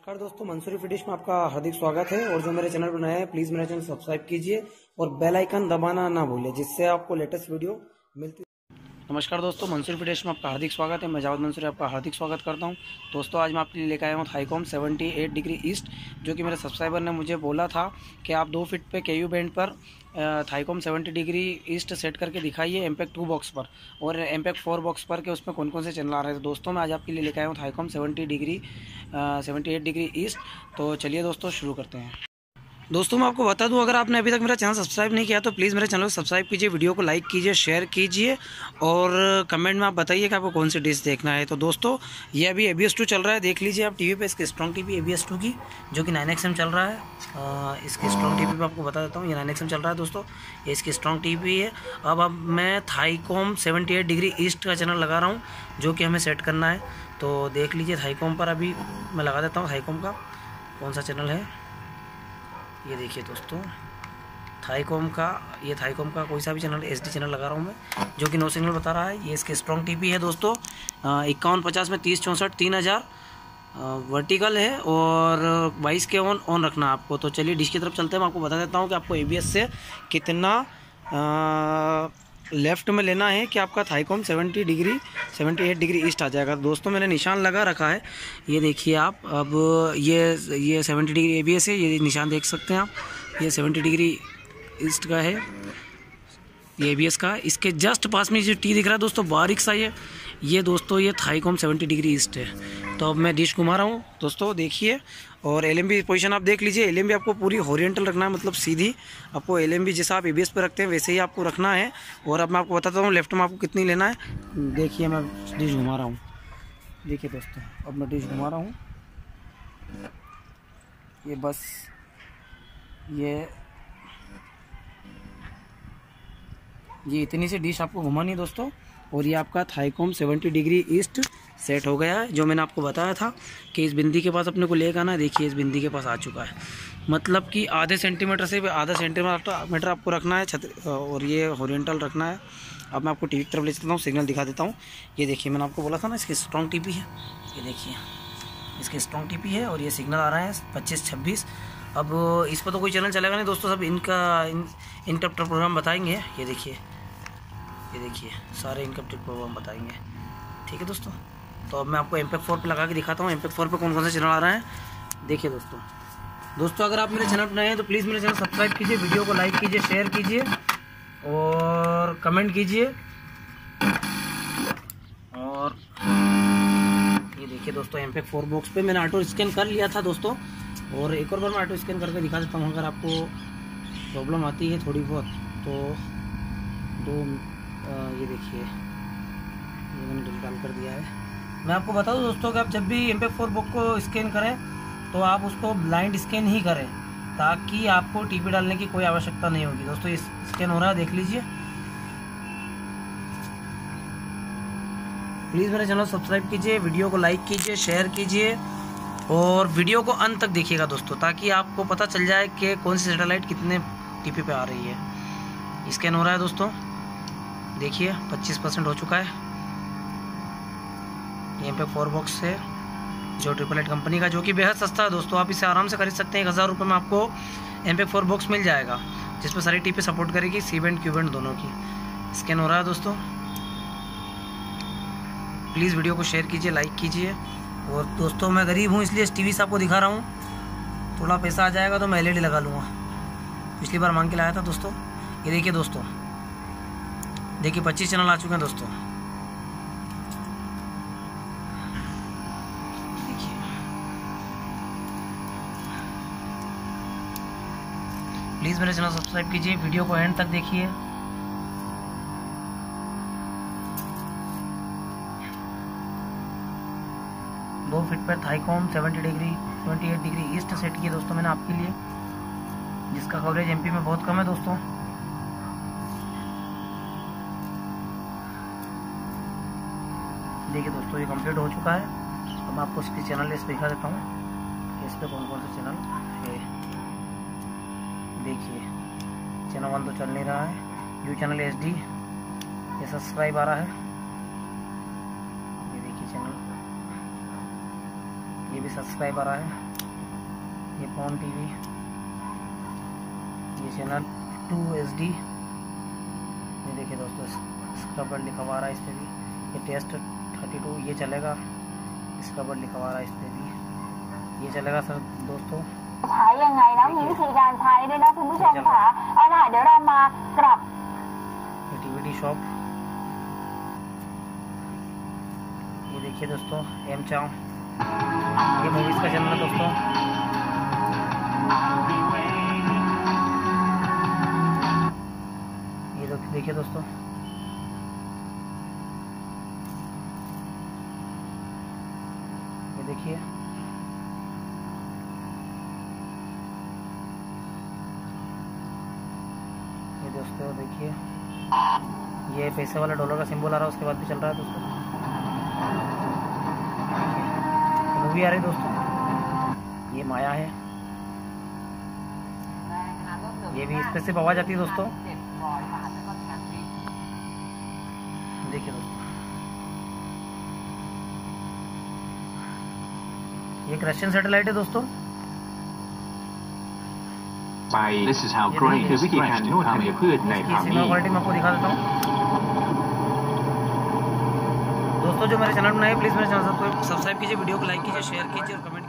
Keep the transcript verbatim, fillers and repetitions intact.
नमस्कार दोस्तों, मंसूरी फिटिश में आपका हार्दिक स्वागत है। और जो मेरे चैनल पर नए हैं प्लीज मेरे चैनल सब्सक्राइब कीजिए और बेल आइकन दबाना ना भूलिए, जिससे आपको लेटेस्ट वीडियो मिलती। नमस्कार दोस्तों, मंसूरी फिटिश में आपका हार्दिक स्वागत है। मैं जावेद मंसूरी आपका हार्दिक स्वागत करता हूं। दोस्तों आज मैं आपके लिए लेकर आया हूं थाईकॉम अठहत्तर डिग्री ईस्ट, जो कि मेरे सब्सक्राइबर ने मुझे बोला था कि आप दो फीट पे केयू बैंड पर थाईकॉम सत्तर डिग्री ईस्ट सेट करके दिखाइए एमपेक्ट टू बॉक्स पर और एमपेक्ट फोर बॉक्स पर के उसमें कौन कौन से चैनल आ रहे थे। दोस्तों मैं आज आपके लिए लेकर आया हूँ थाईकॉम सत्तर डिग्री अठहत्तर डिग्री ईस्ट। तो चलिए दोस्तों शुरू करते हैं। दोस्तों मैं आपको बता दूं, अगर आपने अभी तक मेरा चैनल सब्सक्राइब नहीं किया तो प्लीज़ मेरे चैनल को सब्सक्राइब कीजिए, वीडियो को लाइक कीजिए, शेयर कीजिए और कमेंट में आप बताइए कि आपको कौन सी डिश देखना है। तो दोस्तों ये अभी ए बी एस टू चल रहा है, देख लीजिए आप टीवी पे, इसकी Strong TV A B S two की जो कि नाइन एक्स एम चल रहा है। आ, इसकी स्ट्रॉन्ग टीवी पे आपको बता देता हूँ, ये नाइन एक्स एम चल रहा है दोस्तों, ये इसकी स्ट्रॉन्ग टीवी है। अब अब मैं थाईकॉम अठहत्तर डिग्री ईस्ट का चैनल लगा रहा हूँ जो कि हमें सेट करना है। तो देख लीजिए थाईकॉम पर अभी मैं लगा देता हूँ थाईकॉम का कौन सा चैनल है। ये देखिए दोस्तों थाईकॉम का, ये थाईकॉम का कोई सा भी चैनल एच डी चैनल लगा रहा हूँ मैं, जो कि नो सिग्नल बता रहा है। ये इसके स्ट्रॉन्ग टीपी है दोस्तों, इक्यावन पचास में तीस चौंसठ तीन हज़ार वर्टिकल है और बाईस के ऑन ऑन रखना है आपको। तो चलिए डिश की तरफ चलते हैं, मैं आपको बता देता हूँ कि आपको ए बी एस से कितना आ, लेफ़्ट में लेना है कि आपका थाईकॉम सत्तर डिग्री अठहत्तर डिग्री ईस्ट आ जाएगा। दोस्तों मैंने निशान लगा रखा है, ये देखिए आप। अब ये ये सत्तर डिग्री ए बी एस है, ये निशान देख सकते हैं आप, ये सत्तर डिग्री ईस्ट का है ये ए बी एस का। इसके जस्ट पास में जो टी दिख रहा है दोस्तों बारीक सा, ये ये दोस्तों ये थाईकॉम सत्तर डिग्री ईस्ट है। तो अब मैं डिश घुमा रहा हूँ दोस्तों, देखिए। और एल एम बी पोजीशन आप देख लीजिए, एल एम बी आपको पूरी हॉरिजॉन्टल रखना है, मतलब सीधी। आपको एल एम बी जैसा आप ए बी एस पर रखते हैं वैसे ही आपको रखना है। और अब मैं आपको बताता हूँ लेफ्ट में आपको कितनी लेना है। देखिए मैं डिश घुमा रहा हूँ, देखिए दोस्तों अब मैं डिश घुमा रहा हूँ, ये बस ये ये इतनी सी डिश आपको घुमानी है दोस्तों। और ये आपका थाईकॉम सत्तर डिग्री ईस्ट सेट हो गया है, जो मैंने आपको बताया था कि इस बिंदी के पास अपने को लेकर आना। देखिए इस बिंदी के पास आ चुका है, मतलब कि आधे सेंटीमीटर से आधा सेंटीमीटर आपको रखना है छत, और ये हॉरिजॉन्टल रखना है। अब मैं आपको टीवी की तरफ ले चलता हूँ, सिग्नल दिखा देता हूँ। ये देखिए मैंने आपको बोला था ना इसकी स्ट्रॉन्ग टीपी है, ये देखिए इसकी स्ट्रॉन्ग टीपी है और ये सिग्नल आ रहा है पच्चीस छब्बीस। अब इस पर तो कोई चैनल चलेगा नहीं दोस्तों, सब इनका इन इनका प्रोग्राम बताएंगे। ये देखिए ये देखिए सारे इनकम टैक्स प्रोग्राम बताएंगे, ठीक है दोस्तों। तो अब मैं आपको एमपेक्ट फोर पे लगा के दिखाता हूँ एमपेक्ट फोर पे कौन कौन से चैनल आ रहे हैं। देखिए दोस्तों दोस्तों अगर आप मेरे चैनल पर नए हैं तो प्लीज़ मेरे चैनल सब्सक्राइब कीजिए, वीडियो को लाइक कीजिए, शेयर कीजिए और कमेंट कीजिए। और ये देखिए दोस्तों एमपेक्ट फोर बॉक्स पे मैंने ऑटो स्कैन कर लिया था दोस्तों, और एक और बार मैं ऑटो स्कैन करके दिखा देता हूँ। अगर आपको प्रॉब्लम आती है थोड़ी बहुत तो दो आ, ये देखिए ये मैंने डिलीट कर दिया है। मैं आपको बता दूं दोस्तों कि आप जब भी एमपेक्ट फोर बुक को स्कैन करें तो आप उसको ब्लाइंड स्कैन ही करें, ताकि आपको टीपी डालने की कोई आवश्यकता नहीं होगी। दोस्तों ये स्कैन हो रहा है, देख लीजिए। प्लीज़ मेरे चैनल सब्सक्राइब कीजिए, वीडियो को लाइक कीजिए, शेयर कीजिए और वीडियो को अंत तक देखिएगा दोस्तों, ताकि आपको पता चल जाए कि कौन सी सैटेलाइट कितने टीपी पे आ रही है। स्कैन हो रहा है दोस्तों, देखिए पच्चीस परसेंट हो चुका है। यहाँ पे फोर बॉक्स है जो ट्रिपल एट कंपनी का, जो कि बेहद सस्ता है दोस्तों। आप इसे आराम से खरीद सकते हैं, एक हज़ार रुपये में आपको एमपेक्ट फोर बॉक्स मिल जाएगा, जिसमें सारी टीपी सपोर्ट करेगी, सी बैंड क्यू बैंड दोनों की। स्कैन हो रहा है दोस्तों, प्लीज़ वीडियो को शेयर कीजिए, लाइक कीजिए। और दोस्तों मैं गरीब हूँ इसलिए इस टीवी से आपको दिखा रहा हूँ, थोड़ा पैसा आ जाएगा तो मैं एल ई डी लगा लूँगा, पिछली बार मांग के लाया था दोस्तों। ये देखिए दोस्तों, देखिए पच्चीस चैनल आ चुके हैं दोस्तों। देखिए प्लीज़ मेरे चैनल सब्सक्राइब कीजिए, वीडियो को एंड तक देखिए। दो फीट पर थाईकॉम सत्तर डिग्री अट्ठाईस डिग्री ईस्ट सेट किए दोस्तों मैंने आपके लिए, जिसका कवरेज एमपी में बहुत कम है दोस्तों। देखिए दोस्तों ये कंप्लीट हो चुका है। अब मैं आपको इसकी चैनल लिस्ट दिखा देता हूँ कि इस पर कौन कौन से चैनल है। देखिए चैनल वन तो चल नहीं रहा है, यू चैनल एच डी, ये सब्सक्राइब आ रहा है। ये देखिए चैनल, ये भी सब्सक्राइबर आए। ये पॉन टीवी, ये चैनल टू एच डी। ये देखिए दोस्तों, स्क्रबर लिखा हुआ रहा है इस पर भी। ये टेस्ट थर्टी टू ये चलेगा, स्क्रबर लिखा हुआ रहा है इस पर भी, ये चलेगा सर दोस्तों। ใช้ยังไงนะมีวิธีการใช้ด้วยนะคุณผู้ชมค่ะเอาล่ะเดี๋ยวเรามากลับ टीवी शॉप। ये देखिए दोस्तों, एम चाव, ये मूवीज का चैनल है दोस्तों। ये देखिए दोस्तों, ये देखिए ये दोस्तों देखिए, ये पैसे वाला डॉलर का सिंबल आ रहा है, उसके बाद भी चल रहा है दोस्तों। मूवी आ रही दोस्तों, ये माया है, ये भी इस पे सिर्फ आवाज आती है दोस्तों। देखिए दोस्तों, ये एक रशियन सैटेलाइट है दोस्तों। This is how great คือวิธีการนวดธัญพืชในผัก signal quality मैं आपको दिखा देता हूँ दोस्तों। जो मेरे चैनल बनाए प्लीज मेरे चैनल को सब्सक्राइब कीजिए, वीडियो को लाइक कीजिए, शेयर कीजिए और कमेंट